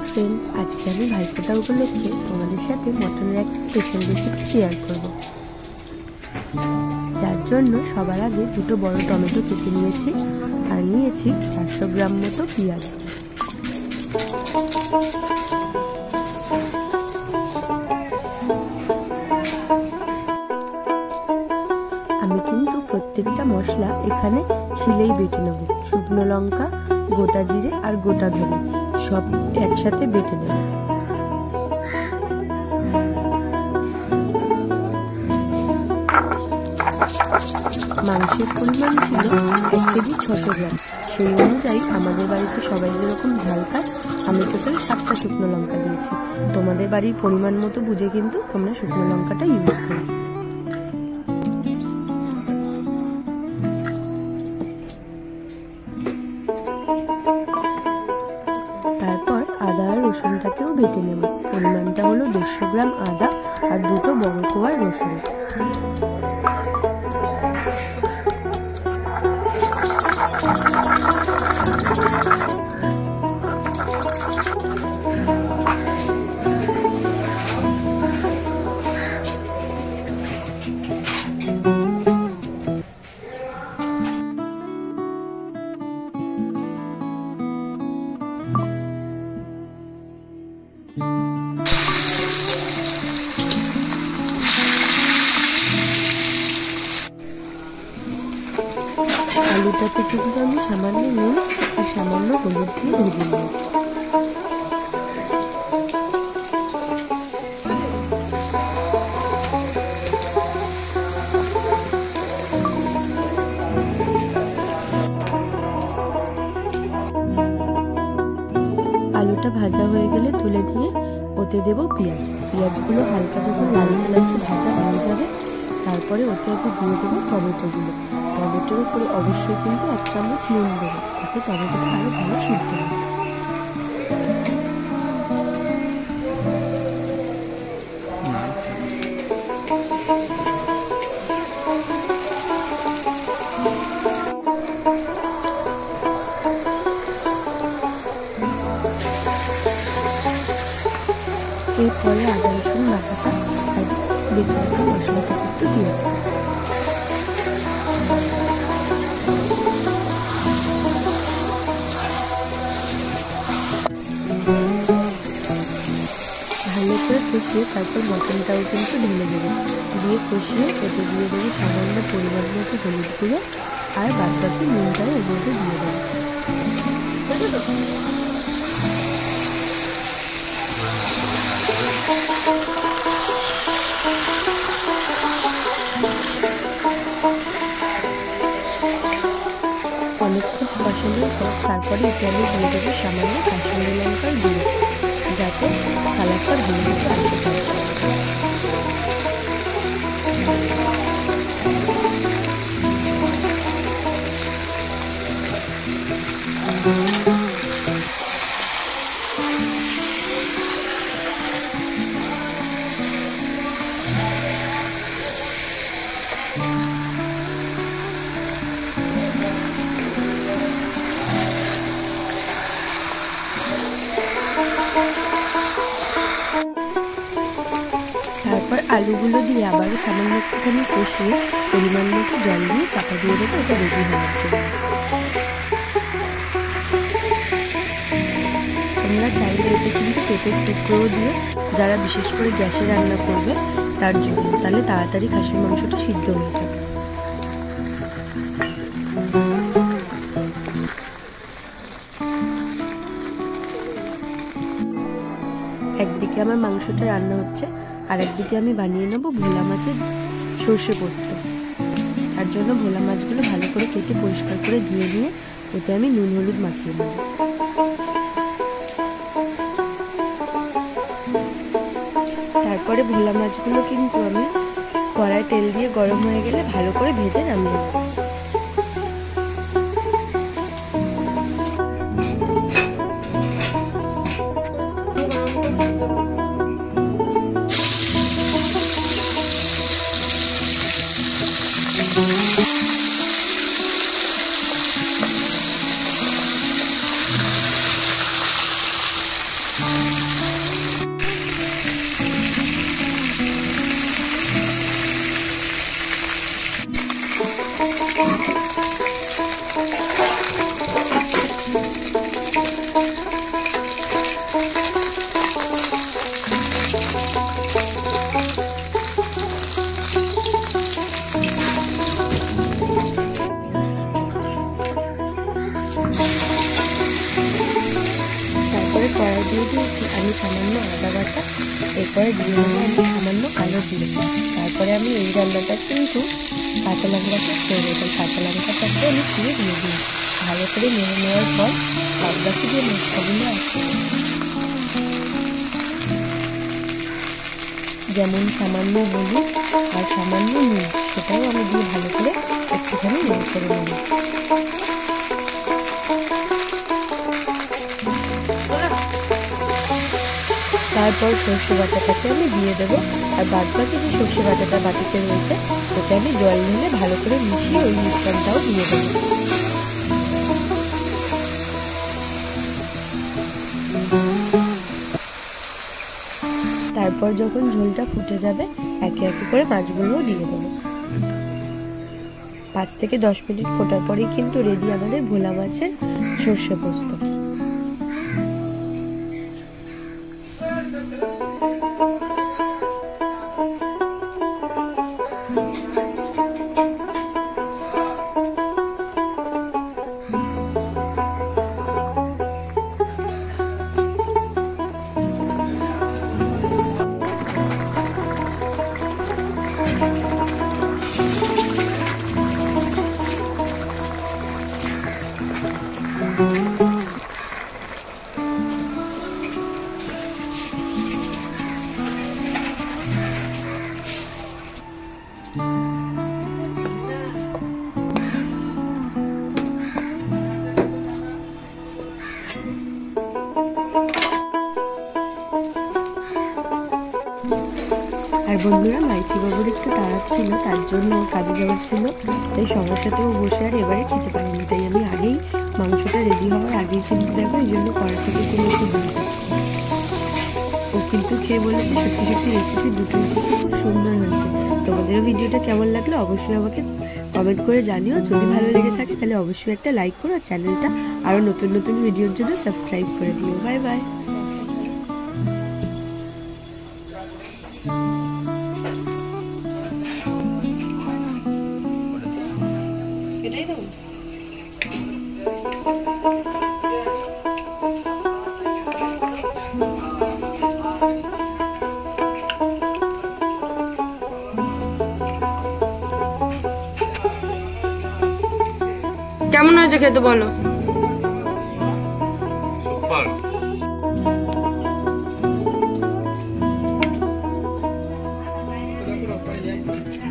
Friends, आज के আমি ভাইফোঁটা উপলক্ষে তোমাদের সাথে মটনের একটা স্পেশাল রেসিপি শেয়ার করব। যার জন্য সবার আগে দুটো বড় টমেটো কেটে নিয়েছি আর নিয়েছি 400 গ্রাম মতো পেঁয়াজ। আমি কিন্তু প্রত্যেকটা মশলা এখানে শিলেই বেটে নেব। শুকনো লঙ্কা, গোটা জিরে আর গোটা ধনে সব একসাথে বেটে নেব। মাংসের পরিমাণ ছিল 1 কেজি 600 গ্রাম। সেই অনুযায়ী আমাদের বাড়িতে সবাই যেরকম ঝাল খায়, আমি টোটাল 7টা শুকনো লঙ্কা দিয়েছি। তোমাদের বাড়ির পরিমাণ মতো বুঝে কিন্তু তোমরা শুকনো লঙ্কাটা ইউজ করো। তারপর আদা আর রসুনটাকেও বেটে নেব। পরিমাণটা হলো 150 গ্রাম আদা আর দুটো বড় কোয়া রসুন। আলুটাতে কিন্তু আমি সামান্য নুন আর সামান্য হলুদ দিয়ে ভেজে নিয়েছি। আলুটা ভাজা হয়ে গেলে তুলে নিয়ে ওতে দেব পেঁয়াজ। পেঁয়াজগুলো হালকা যখন লালচে লালচে ভাজা হয়ে যাবে, তারপরে ওতে একটু দিয়ে দেবো টমেটোগুলো। টমেটোর উপরে অবশ্যই কিন্তু 1 চামচ নুন দেবো, তাতে টমেটোটা আরও ভালো সিদ্ধ হবে। এরপরে আদা রসুন বাটাটা আর বেটে রাখা মশলাটা একটু দিয়ে দেবো। ভালো করে কষিয়ে তারপর মটনটাও কিন্তু ঢেলে দেবো। দিয়ে কষিয়ে ওতে দিয়ে দেবো সামান্য পরিমাণ মতো হলুদ গুঁড়ো আর বাদ বাকি নুনটাও ওর মধ্যে দিয়ে দেবো। অনেকক্ষণ কষানোর পর তারপরে এতে আমি দিয়ে দেবো সামান্য কাশ্মীরি লঙ্কার গুঁড়ো, যাতে কালারটা ভালো মতো আসতে পারে। তারপর আলুগুলো দিয়ে আবারও সামান্য একটুখানি কষিয়ে পরিমাণ মতো জল দিয়ে চাপা দিয়ে দেবো, এটা রেডি হওয়ার জন্য। তোমরা চাইলে এতে কিন্তু পেঁপের টুকরোও দিয়ে, যারা বিশেষ করে গ্যাসে রান্না করবে তার জন্য, তাহলে তাড়াতাড়ি খাসির মাংসটা সিদ্ধ হয়ে যাবে। একদিকে আমার মাংসটা রান্না হচ্ছে আর একদিকে আমি বানিয়ে নেবো ভোলা মাছের সর্ষে পোস্ত। তার জন্য ভোলা মাছগুলো ভালো করে কেটে পরিষ্কার করে ধুয়ে নিয়ে ওতে আমি নুন হলুদ মাখিয়ে নেব। তারপরে ভোলা মাছগুলো কিন্তু আমি কড়ায় তেল দিয়ে গরম হয়ে গেলে ভালো করে ভেজে নামিয়ে নেব। এরপরে কড়াই দিয়ে দিয়েছি আমি সামান্য আদা বাটা, এরপরে দিয়ে দেবো আমি সামান্য কালো জিরে। তারপরে আমি এই রান্নাটা কিন্তু কাঁচা লঙ্কাটা করবো, তাই কাঁচা লঙ্কাটাকে আমি পুরো দিয়ে দিই। ভালো করে নেড়ে নেওয়ার পর বাদ বাকি যে মশলাগুলো আছে, যেমন সামান্য হলুদ আর সামান্য নুন, সেটাও আমি দিয়ে ভালো করে একটুখানি নেড়ে করে নেব। তারপর সর্ষে বাটাটাকে আমি দিয়ে দেবো, আর বাদ বাকি যে সর্ষে বাটাটা বাটিতে রয়েছে ওটা আমি জল ঢেলে ভালো করে মিশিয়ে ওই মিশ্রণটাও দিয়ে দেবো। তারপর যখন ঝোলটা ফুটে যাবে একে একে করে মাছগুলোও দিয়ে দেবো। 5 থেকে 10 মিনিট ফোটার পরেই কিন্তু রেডি আমাদের ভোলা মাছের সর্ষে পোস্ত। আর বন্ধুরা, মাইতি বাবুর একটু তাড়া ছিল, তার জন্য কাজে যাওয়ার ছিল, তাই সবার সাথেও বসে আর এবারে খেতে পারিনি। তাই আমি আগেই মাংসটা রেডি হওয়ার আগেই কিন্তু দেখো এই জন্য কড়া থেকে তুলে একটু দিয়ে দিচ্ছি। ও কিন্তু খেয়ে বলেছে সত্যি সত্যি রেসিপি দুটো খুব সুন্দর হয়েছে। তোমাদেরও ভিডিওটা কেমন লাগলো অবশ্যই আমাকে কমেন্ট করে জানিও। যদি ভালো লেগে থাকে তাহলে অবশ্যই একটা লাইক করো, আর চ্যানেলটা আরও নতুন নতুন ভিডিওর জন্য সাবস্ক্রাইব করে দিও। Bye bye. কেমন হয়েছে খেতে বলো? সুপার।